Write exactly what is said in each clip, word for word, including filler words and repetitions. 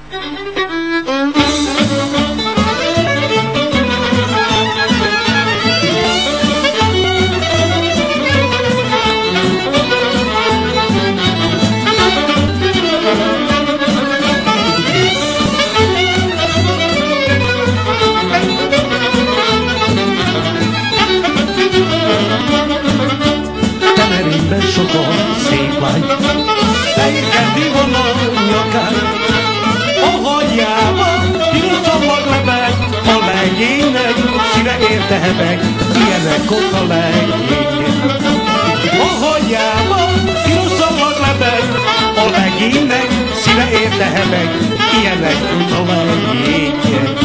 Szép lány, fejkedi van a nyakán, a hajjában piros csallaglebeg, a legénynek szíve érte hebeg, ilyenek ott a legények. A hajjában piros csallaglebeg, a legénynek szíve érte hebeg, ilyenek ott a legények.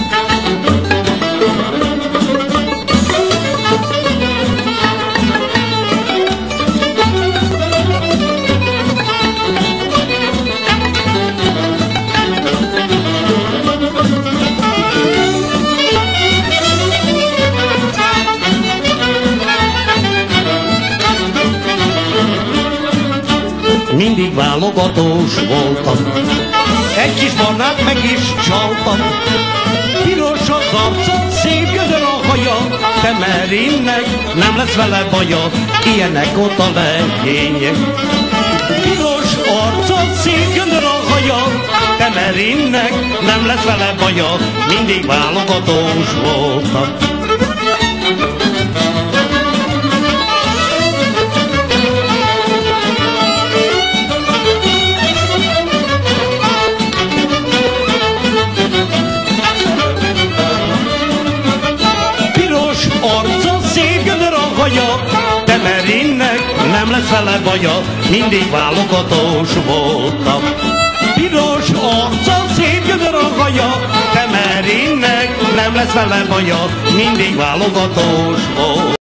Mindig válogatós voltam, egy kis barnát meg is csaltam. Piros az arca, szép gödör a haja, de Merinnek nem lesz vele baja, ilyenek ott a legények. Piros arca, szép gödör a haja, de Merinnek nem lesz vele baja, mindig válogatós voltam. De Merinnek nem lesz vele baja, mindig válogatós voltam. Piros arca, szép gödör a haja, de Merinnek nem lesz vele baja, mindig válogatós volt.